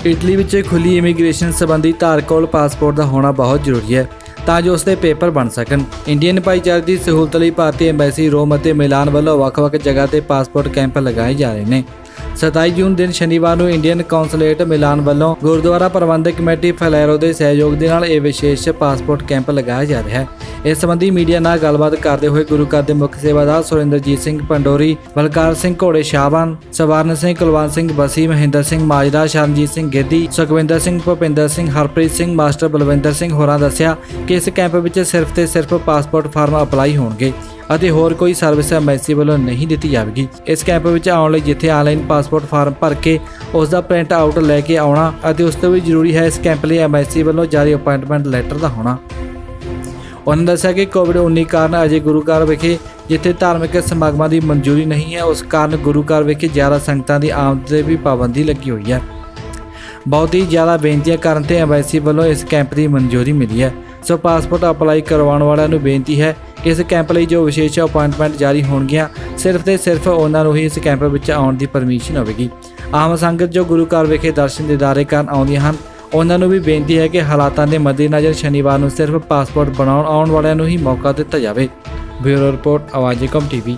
Italy ਵਿੱਚ खुली immigration संबंधी धार कोल पासपोर्ट का होना बहुत जरूरी है ਤਾਂ ਜੋ ਉਸਦੇ ਪੇਪਰ ਬਣ ਸਕਣ। ਇੰਡੀਅਨ ਭਾਈਚਾਰੇ ਦੀ ਸਹੂਲਤ ਲਈ ਭਾਰਤੀ ਐਮਬੈਸੀ ਰੋਮ ਅਤੇ ਮਿਲਾਨ ਵੱਲੋਂ ਵੱਖ-ਵੱਖ ਜਗ੍ਹਾ ਤੇ ਪਾਸਪੋਰਟ ਕੈਂਪ ਲਗਾਏ ਜਾ ਰਹੇ ਨੇ। 27 ਜੂਨ ਦਿਨ ਸ਼ਨੀਵਾਰ ਨੂੰ ਇੰਡੀਅਨ ਕੌਂਸੂਲੇਟ ਮਿਲਾਨ ਵੱਲੋਂ ਗੁਰਦੁਆਰਾ ਪ੍ਰਬੰਧਕ ਕਮੇਟੀ ਫਲੈਰੋ ਦੇ ਸਹਿਯੋਗ ਦੇ ਨਾਲ ਇਹ ਵਿਸ਼ੇਸ਼ ਪਾਸਪੋਰਟ ਕੈਂਪ ਲਗਾਇਆ ਜਾ ਰਿਹਾ ਹੈ। ਇਸ ਸੰਬੰਧੀ ਮੀਡੀਆ ਨਾਲ ਗੱਲਬਾਤ ਕਰਦੇ ਹੋਏ ਗੁਰੂ ਘਰ ਦੇ ਮੁੱਖ ਸੇਵਾਦਾਰ ਸੁਰਿੰਦਰਜੀਤ ਸਿੰਘ ਪੰਡੋਰੀ, ਬਲਕਾਰ ਸਿੰਘ ਘੋੜੇ ਸ਼ਾਹਬਾਨ, ਸਵਰਨ ਸਿੰਘ ਕੁਲਵੰਤ ਸਿੰਘ ਬਸੀ, ਮਹਿੰਦਰ ਸਿੰਘ ਮਾਜਰਾ, ਸ਼ਰਨਜੀਤ ਸਿੰਘ ਗਿੱਧੀ, ਸੁਖਵਿੰਦਰ ਸਿੰਘ, ਭੁਪਿੰਦਰ ਸਿੰਘ, ਹਰਪ੍ਰੀਤ ਸਿੰਘ, ਮਾਸਟਰ ਬਲਵਿੰਦਰ ਸਿੰਘ ਹੋਰਾਂ ਦੱਸਿਆ ਕਿ ਇਸ ਕੈਂਪ ਵਿੱਚ ਸਿਰਫ ਤੇ ਸਿਰਫ ਪਾਸਪੋਰਟ ਫਾਰਮ ਅਪਲਾਈ ਹੋਣਗੇ ਅਤੇ ਹੋਰ ਕੋਈ ਸਰਵਿਸ ਐਮਬੈਸੀ ਵੱਲੋਂ ਨਹੀਂ ਦਿੱਤੀ ਜਾਵੇਗੀ। ਇਸ ਕੈਂਪ ਵਿੱਚ ਆਉਣ ਲਈ ਜਿੱਥੇ ਆਨਲਾਈਨ ਪਾਸਪੋਰਟ ਫਾਰਮ ਭਰ ਕੇ ਉਸ ਦਾ ਪ੍ਰਿੰਟ ਆਊਟ ਲੈ ਕੇ ਆਉਣਾ ਅਤੇ ਉਸ ਤੋਂ ਵੀ ਜ਼ਰੂਰੀ ਹੈ ਇਸ ਕੈਂਪ ਲਈ ਐਮਬੈਸੀ ਵੱਲੋਂ ਜਾਰੀ ਅਪਾਇੰਟਮੈਂਟ ਲੈਟਰ ਦਾ ਹੋਣਾ। उन्होंने दस्सिया कि कोविड-19 कारण अजे गुरु घर विखे जिथे धार्मिक समागमां की मंजूरी नहीं है, उस कारण गुरु घर विखे ज़्यादा संगतां की आमद से भी पाबंदी लगी हुई है। बहुत ही ज़्यादा बेनतियां करन ते एम्बैसी वालों इस कैंप की मंजूरी मिली है। सो पासपोर्ट अपलाई करवाने वालों नूं बेनती है कि इस कैंप लई जो विशेष अपॉइंटमेंट जारी होणगियां सिर्फ ते सिर्फ उन्हां नूं ही इस कैंप विच आउण दी परमिशन होवेगी। आम संगत जो गुरु घर विखे दर्शन दीदारे करन आउंदियां हन ਉਹਨਾਂ ਨੂੰ ਵੀ ਬੇਨਤੀ ਹੈ ਕਿ ਹਾਲਾਤਾਂ ਦੇ ਮੱਦੇਨਜ਼ਰ ਸ਼ਨੀਵਾਰ ਨੂੰ ਸਿਰਫ ਪਾਸਪੋਰਟ ਬਣਾਉਣ ਆਉਣ ਵਾਲਿਆਂ ਨੂੰ ਹੀ ਮੌਕਾ ਦਿੱਤਾ ਜਾਵੇ। ਬਿਊਰੋ ਰਿਪੋਰਟ, ਆਵਾਜ਼ ਏਕਮ ਟੀਵੀ।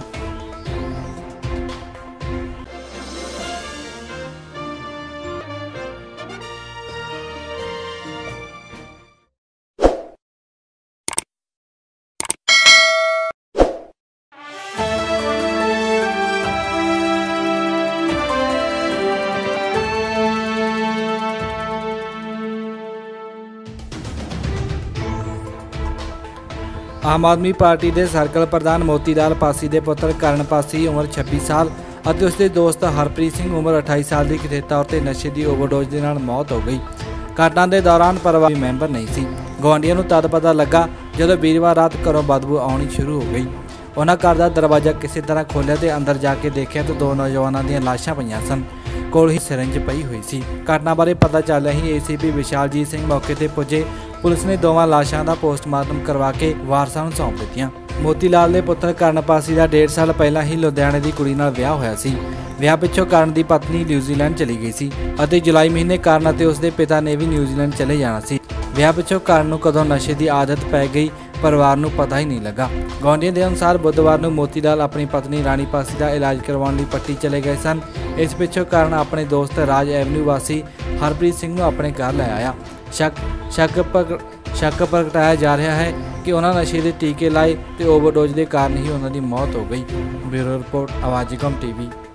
आम आदमी पार्टी के सर्कल प्रधान मोतीलाल पासी के पुत्र करण पासी उम्र 26 साल और उसके दोस्त हरप्रीत सिंह उम्र 28 साल की कथित तौर पर नशे की ओवरडोज के नाल मौत हो गई। घटना के दौरान परिवार मैंबर नहीं सी। गुआढ़ियों को तद पता लगा जदों वीरवार रात घरों बदबू आनी शुरू हो गई। उन्होंने घर का दरवाजा किसी तरह खोलिया तो अंदर जाके देखा तो 2 नौजवानों दी लाशां पईयां सन, कोल ही सिरिंज पई हुई सी। घटना बारे पता चलदे ही ACP विशालजीत सिंह मौके पर पुजे। पुलिस ने दोवां लाशां का पोस्टमार्टम करवा के वारसां नूं सौंप दित्तियां। मोतीलाल के पुत्र करण पासी का 1.5 साल पहला ही लुधियाने की कुड़ी नाल विआह होया सी। विआह पिछों करण की पत्नी न्यूजीलैंड चली गई सी अते जुलाई महीने करण अते उसके पिता ने भी न्यूजीलैंड चले जाना सी। विआह पिछों करण नूं कदों नशे की आदत पै गई परिवार नूं पता ही नहीं लगा। गुआढ़ियों के अनुसार बुधवार नूं मोतीलाल अपनी पत्नी रानी पासी का इलाज करवाउण लई पट्टी चले गए सन। इस पिछों करण अपने दोस्त राज एवेन्यू वासी हरप्रीत सिंह नूं अपने घर लै आया। शक प्रगटाया जा रहा है कि उन्होंने नशे के टीके लाए तो ओवरडोज के कारण ही उन्होंने मौत हो गई। ब्यूरो रिपोर्ट, आवाज़ ਏਕਮ ਟੀਵੀ।